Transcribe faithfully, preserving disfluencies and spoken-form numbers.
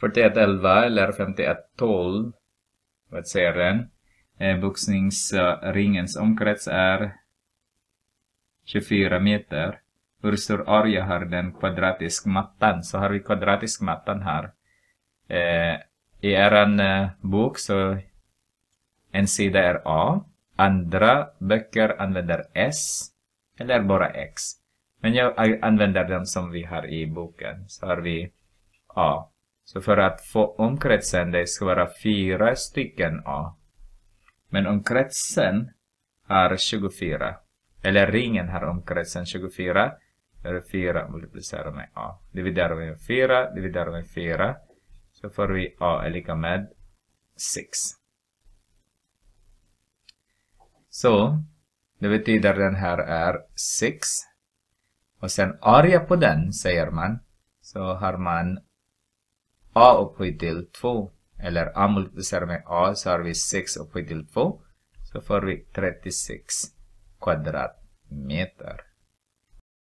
fyrtioett elva eller femtioett tolv. Vad säger den? Eh, boxningsringens omkrets är tjugofyra meter. Hur stor area har den kvadratisk mattan? Så har vi kvadratisk mattan här. Eh, I eran eh, bok så en sida är A. Andra böcker använder S eller bara X. Men jag använder den som vi har i boken. Så har vi A. Så för att få omkretsen det ska vara fyra stycken A. Men omkretsen har tjugofyra. Eller ringen har omkretsen tjugofyra. Då är det fyra multiplicerar med A. Dividerar vi med fyra. Dividerar med fyra. Så får vi A är lika med sex. Så det betyder den här är sex. Och sen area på den säger man. Så har man A upphöjt till två. Eller A multiplicerar med A så har vi sex upphöjt till två. Så får vi trettiosex kvadratmeter.